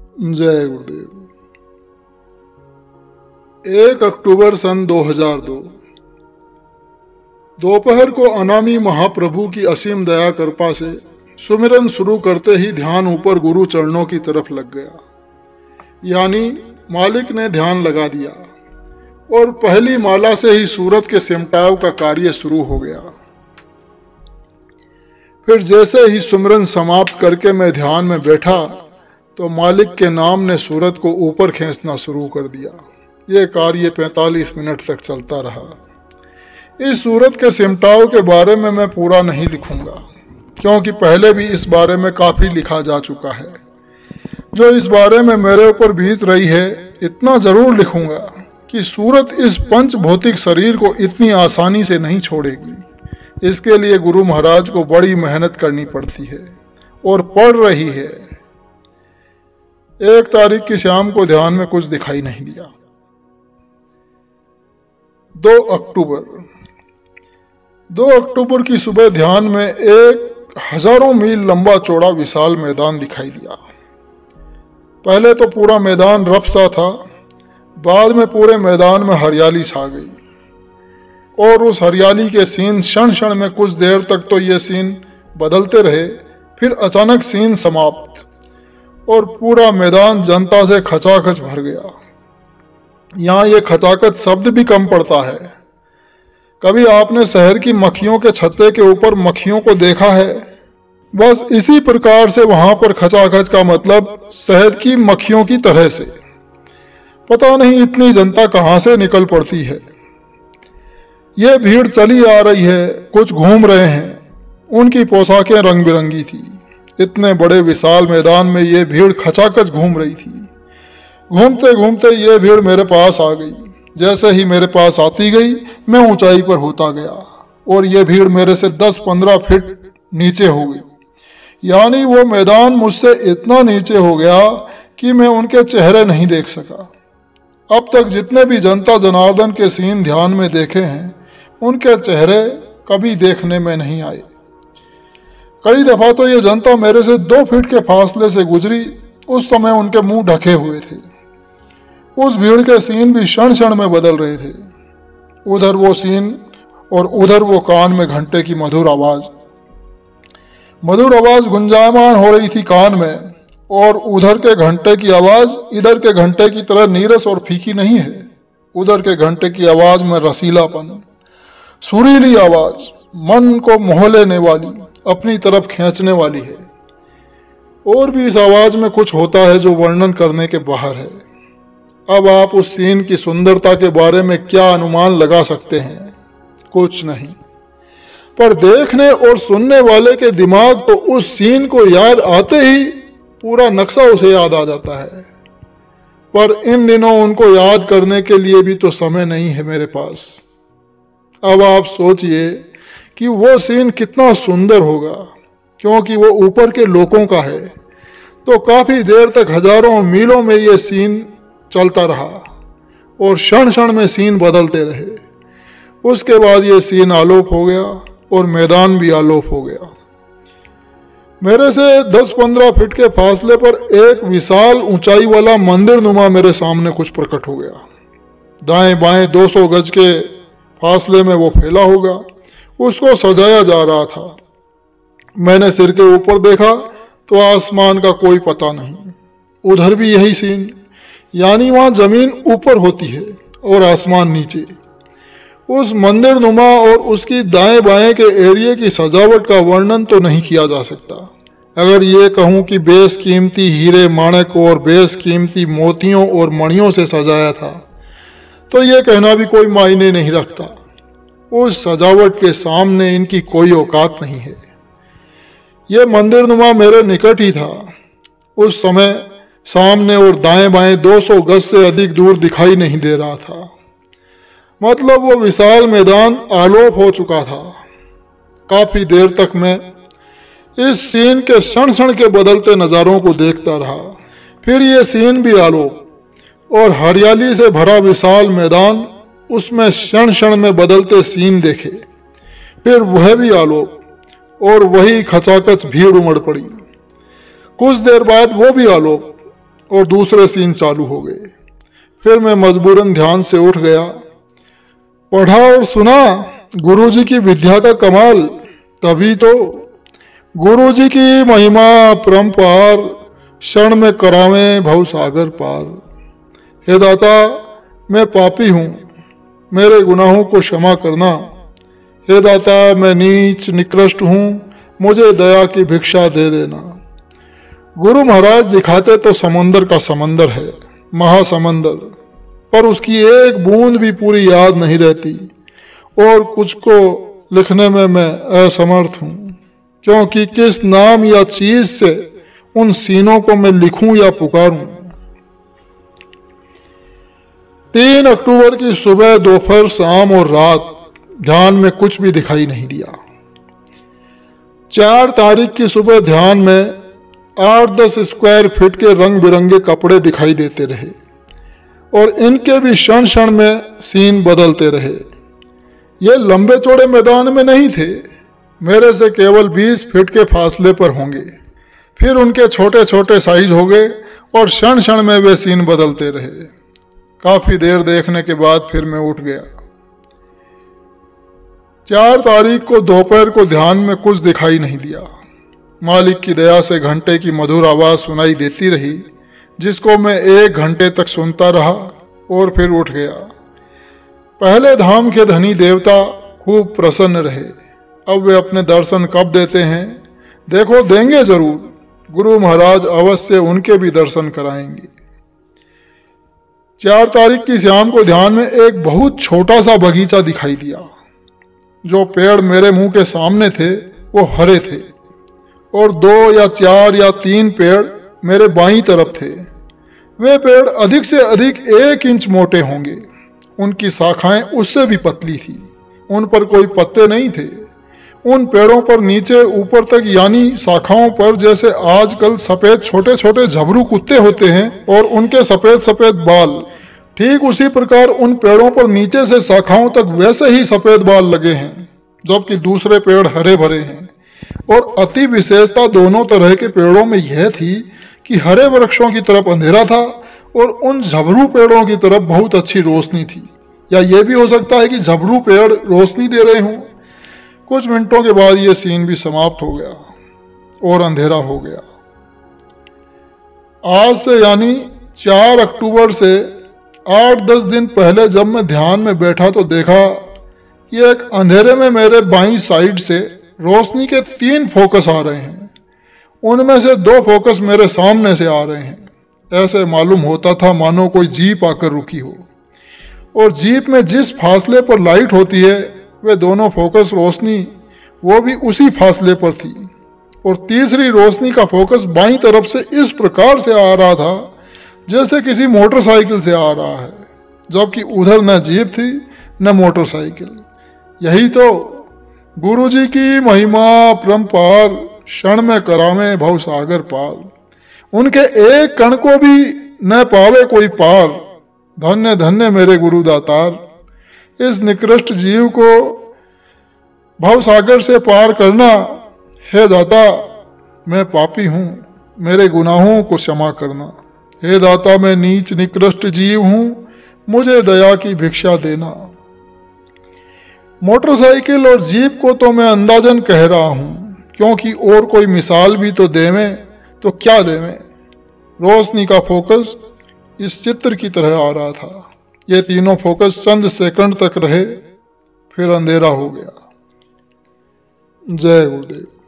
जय गुरुदेव। 1 अक्टूबर सन 2002 दोपहर को अनामी महाप्रभु की असीम दया कृपा से सुमिरन शुरू करते ही ध्यान ऊपर गुरु चरणों की तरफ लग गया। यानी मालिक ने ध्यान लगा दिया और पहली माला से ही सूरत के सिमटाव का कार्य शुरू हो गया। फिर जैसे ही सुमिरन समाप्त करके मैं ध्यान में बैठा तो मालिक के नाम ने सूरत को ऊपर खींचना शुरू कर दिया। यह कार्य 45 मिनट तक चलता रहा। इस सूरत के सिमटाव के बारे में मैं पूरा नहीं लिखूंगा, क्योंकि पहले भी इस बारे में काफ़ी लिखा जा चुका है। जो इस बारे में मेरे ऊपर बीत रही है, इतना ज़रूर लिखूंगा कि सूरत इस पंच भौतिक शरीर को इतनी आसानी से नहीं छोड़ेगी। इसके लिए गुरु महाराज को बड़ी मेहनत करनी पड़ती है और पड़ रही है। 1 तारीख की शाम को ध्यान में कुछ दिखाई नहीं दिया। 2 अक्टूबर की सुबह ध्यान में एक हजारों मील लंबा चौड़ा विशाल मैदान दिखाई दिया। पहले तो पूरा मैदान रफ सा था, बाद में पूरे मैदान में हरियाली छा गई और उस हरियाली के सीन क्षण क्षण में कुछ देर तक तो ये सीन बदलते रहे। फिर अचानक सीन समाप्त और पूरा मैदान जनता से खचाखच भर गया। यहाँ ये खचाखच शब्द भी कम पड़ता है। कभी आपने शहर की मक्खियों के छत्ते के ऊपर मक्खियों को देखा है? बस इसी प्रकार से वहां पर खचाखच का मतलब शहद की मक्खियों की तरह से। पता नहीं इतनी जनता कहाँ से निकल पड़ती है। यह भीड़ चली आ रही है, कुछ घूम रहे हैं। उनकी पोशाकें रंग बिरंगी थी। इतने बड़े विशाल मैदान में यह भीड़ खचाखच घूम रही थी। घूमते घूमते यह भीड़ मेरे पास आ गई। जैसे ही मेरे पास आती गई, मैं ऊंचाई पर होता गया और यह भीड़ मेरे से 10-15 फीट नीचे हो गई। यानी वो मैदान मुझसे इतना नीचे हो गया कि मैं उनके चेहरे नहीं देख सका। अब तक जितने भी जनता जनार्दन के सीन ध्यान में देखे हैं, उनके चेहरे कभी देखने में नहीं आए। कई दफा तो ये जनता मेरे से 2 फीट के फासले से गुजरी। उस समय उनके मुंह ढके हुए थे। उस भीड़ के सीन भी क्षण क्षण में बदल रहे थे। उधर वो सीन और उधर वो कान में घंटे की मधुर आवाज गुंजायमान हो रही थी कान में, और उधर के घंटे की आवाज इधर के घंटे की तरह नीरस और फीकी नहीं है। उधर के घंटे की आवाज में रसीलापन, सुरीली आवाज, मन को मोह लेने वाली, अपनी तरफ खींचने वाली है। और भी इस आवाज में कुछ होता है जो वर्णन करने के बाहर है। अब आप उस सीन की सुंदरता के बारे में क्या अनुमान लगा सकते हैं? कुछ नहीं। पर देखने और सुनने वाले के दिमाग तो उस सीन को याद आते ही पूरा नक्शा उसे याद आ जाता है। पर इन दिनों उनको याद करने के लिए भी तो समय नहीं है मेरे पास। अब आप सोचिए कि वो सीन कितना सुंदर होगा, क्योंकि वो ऊपर के लोगों का है। तो काफी देर तक हजारों मीलों में ये सीन चलता रहा और क्षण क्षण में सीन बदलते रहे। उसके बाद ये सीन आलोप हो गया और मैदान भी आलोप हो गया। मेरे से 10-15 फीट के फासले पर एक विशाल ऊंचाई वाला मंदिर नुमा मेरे सामने कुछ प्रकट हो गया। दाएं बाएं 200 गज के फासले में वो फैला होगा। उसको सजाया जा रहा था। मैंने सिर के ऊपर देखा तो आसमान का कोई पता नहीं। उधर भी यही सीन, यानी वहाँ जमीन ऊपर होती है और आसमान नीचे। उस मंदिर नुमा और उसकी दाएं बाएं के एरिया की सजावट का वर्णन तो नहीं किया जा सकता। अगर ये कहूँ कि बेशकीमती हीरे माणक और बेशकीमती मोतियों और मणियों से सजाया था, तो ये कहना भी कोई मायने नहीं रखता। उस सजावट के सामने इनकी कोई औकात नहीं है। यह मंदिर नुमा मेरे निकट ही था। उस समय सामने और दाएं बाएं 200 गज से अधिक दूर दिखाई नहीं दे रहा था। मतलब वो विशाल मैदान आलोप हो चुका था। काफी देर तक मैं इस सीन के क्षण क्षण के बदलते नज़ारों को देखता रहा। फिर ये सीन भी आलोप और हरियाली से भरा विशाल मैदान, उसमें क्षण क्षण में बदलते सीन देखे। फिर वह भी आलोप और वही खचाखच भीड़ उमड़ पड़ी। कुछ देर बाद वो भी आलोप और दूसरे सीन चालू हो गए। फिर मैं मजबूरन ध्यान से उठ गया, पढ़ा और सुना गुरुजी की विद्या का कमाल। तभी तो गुरुजी की महिमा परम्पार, क्षण में करावे भव सागर पार। हे दाता, मैं पापी हूँ, मेरे गुनाहों को क्षमा करना। हे दाता, मैं नीच निकृष्ट हूँ, मुझे दया की भिक्षा दे देना। गुरु महाराज दिखाते तो समंदर का समंदर है, महासमंदर, पर उसकी एक बूंद भी पूरी याद नहीं रहती, और कुछ को लिखने में मैं असमर्थ हूँ, क्योंकि किस नाम या चीज से उन सीनों को मैं लिखूं या पुकारूं। 3 अक्टूबर की सुबह, दोपहर, शाम और रात ध्यान में कुछ भी दिखाई नहीं दिया। 4 तारीख की सुबह ध्यान में 8-10 स्क्वायर फीट के रंग बिरंगे कपड़े दिखाई देते रहे, और इनके भी क्षण क्षण में सीन बदलते रहे। ये लंबे चौड़े मैदान में नहीं थे, मेरे से केवल 20 फीट के फासले पर होंगे। फिर उनके छोटे छोटे साइज हो गए और क्षण क्षण में वे सीन बदलते रहे। काफी देर देखने के बाद फिर मैं उठ गया। 4 तारीख को दोपहर को ध्यान में कुछ दिखाई नहीं दिया। मालिक की दया से घंटे की मधुर आवाज सुनाई देती रही, जिसको मैं 1 घंटे तक सुनता रहा और फिर उठ गया। पहले धाम के धनी देवता खूब प्रसन्न रहे। अब वे अपने दर्शन कब देते हैं? देखो, देंगे जरूर। गुरु महाराज अवश्य उनके भी दर्शन कराएंगे। 4 तारीख की शाम को ध्यान में एक बहुत छोटा सा बगीचा दिखाई दिया। जो पेड़ मेरे मुंह के सामने थे वो हरे थे, और 2 या 4 या 3 पेड़ मेरे बाईं तरफ थे। वे पेड़ अधिक से अधिक 1 इंच मोटे होंगे। उनकी शाखाएं उससे भी पतली थी। उन पर कोई पत्ते नहीं थे। उन पेड़ों पर नीचे ऊपर तक, यानी शाखाओं पर, जैसे आजकल सफेद छोटे छोटे झबरू कुत्ते होते हैं और उनके सफेद सफेद बाल, ठीक उसी प्रकार उन पेड़ों पर नीचे से शाखाओं तक वैसे ही सफेद बाल लगे हैं, जबकि दूसरे पेड़ हरे भरे हैं। और अति विशेषता दोनों तरह के पेड़ों में यह थी कि हरे वृक्षों की तरफ अंधेरा था और उन झबरू पेड़ों की तरफ बहुत अच्छी रोशनी थी। या यह भी हो सकता है कि झबरू पेड़ रोशनी दे रहे हों। कुछ मिनटों के बाद यह सीन भी समाप्त हो गया और अंधेरा हो गया। आज से यानी 4 अक्टूबर से 8-10 दिन पहले जब मैं ध्यान में बैठा तो देखा कि एक अंधेरे में मेरे बाईं साइड से रोशनी के 3 फोकस आ रहे हैं। उनमें से 2 फोकस मेरे सामने से आ रहे हैं। ऐसे मालूम होता था मानो कोई जीप आकर रुकी हो, और जीप में जिस फासले पर लाइट होती है वे दोनों फोकस रोशनी वो भी उसी फासले पर थी। और तीसरी रोशनी का फोकस बाईं तरफ से इस प्रकार से आ रहा था जैसे किसी मोटरसाइकिल से आ रहा है, जबकि उधर न जीप थी न मोटरसाइकिल। यही तो गुरुजी की महिमा परम्पार, क्षण में करावे भव सागर पार। उनके एक कण को भी न पावे कोई पार। धन्य धन्य मेरे गुरु दातार। इस निकृष्ट जीव को भव सागर से पार करना। हे दाता, मैं पापी हूँ, मेरे गुनाहों को क्षमा करना। हे दाता, मैं नीच निकृष्ट जीव हूँ, मुझे दया की भिक्षा देना। मोटरसाइकिल और जीप को तो मैं अंदाजन कह रहा हूँ, क्योंकि और कोई मिसाल भी तो देवें तो क्या देवें। रोशनी का फोकस इस चित्र की तरह आ रहा था। ये तीनों फोकस चंद सेकंड तक रहे, फिर अंधेरा हो गया। जय गुरुदेव।